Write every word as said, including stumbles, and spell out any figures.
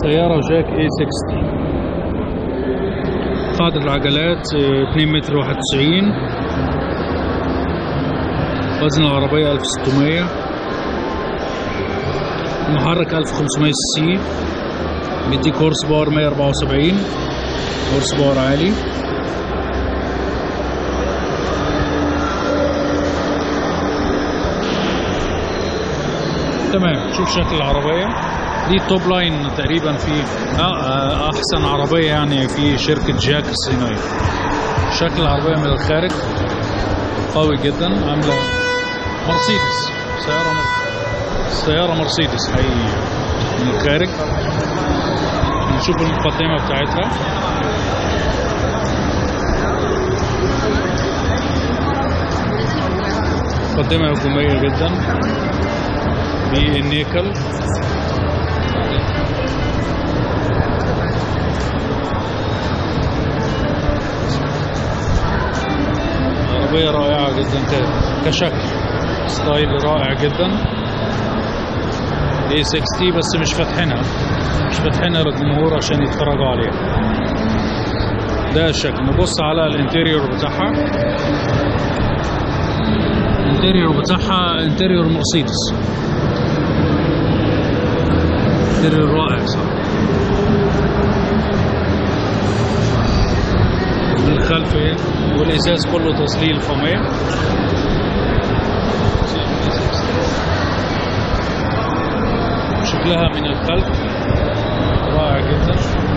سيارة جاك إيه ستين. قاعدة العجلات اثنين متر واحد وتسعين. وزن العربية ألف وستمية. المحرك ألف وخمسمية سي سي. بيديك هورس باور مية وأربعة وسبعين، هورس باور عالي. تمام. شوف شكل العربية دي التوب لاين تقريبا في احسن عربية يعني في شركة جاك الصينية. شكل العربية من الخارج قوي جدا، عاملة مرسيدس، سيارة سيارة مرسيدس حقيقي من الخارج. نشوف المقدمة بتاعتها. مقدمة هجومية جدا بالنيكل. عربية رائعة جدا كشكل، ستايل رائع جدا. إيه ستين بس مش فاتحينها، مش فاتحينها للجمهور عشان يتفرجوا عليها. ده الشكل. نبص على الانتيريور بتاعها. الانتيريور بتاعها انتيريور مرسيدس، انتيريور رائع صح. الخلف والازاز كله تظليل فومية. شكلها من الخلف رائع جدا.